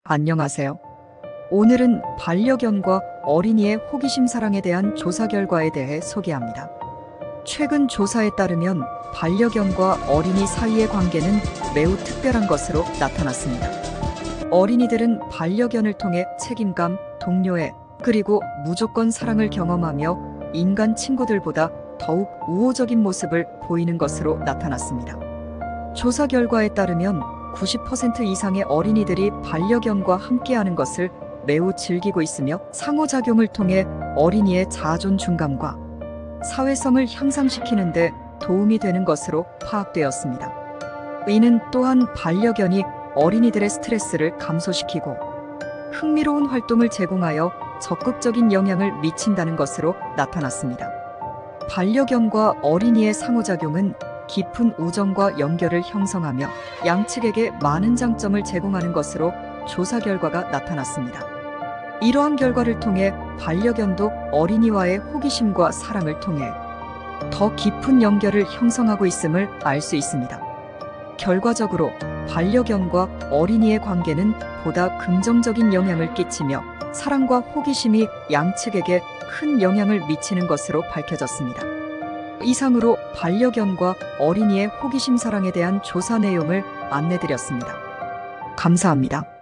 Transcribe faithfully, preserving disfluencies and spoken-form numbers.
안녕하세요. 오늘은 반려견과 어린이의 호기심 사랑에 대한 조사 결과에 대해 소개합니다. 최근 조사에 따르면 반려견과 어린이 사이의 관계는 매우 특별한 것으로 나타났습니다. 어린이들은 반려견을 통해 책임감, 동료애, 그리고 무조건 사랑을 경험하며 인간 친구들보다 더욱 우호적인 모습을 보이는 것으로 나타났습니다. 조사 결과에 따르면 구십 퍼센트 이상의 어린이들이 반려견과 함께하는 것을 매우 즐기고 있으며 상호작용을 통해 어린이의 자존중감과 사회성을 향상시키는 데 도움이 되는 것으로 파악되었습니다. 이는 또한 반려견이 어린이들의 스트레스를 감소시키고 흥미로운 활동을 제공하여 적극적인 영향을 미친다는 것으로 나타났습니다. 반려견과 어린이의 상호작용은 깊은 우정과 연결을 형성하며 양측에게 많은 장점을 제공하는 것으로 조사 결과가 나타났습니다. 이러한 결과를 통해 반려견도 어린이와의 호기심과 사랑을 통해 더 깊은 연결을 형성하고 있음을 알 수 있습니다. 결과적으로 반려견과 어린이의 관계는 보다 긍정적인 영향을 끼치며 사랑과 호기심이 양측에게 큰 영향을 미치는 것으로 밝혀졌습니다. 이상으로 반려견과 어린이의 호기심 사랑에 대한 조사 내용을 안내드렸습니다. 감사합니다.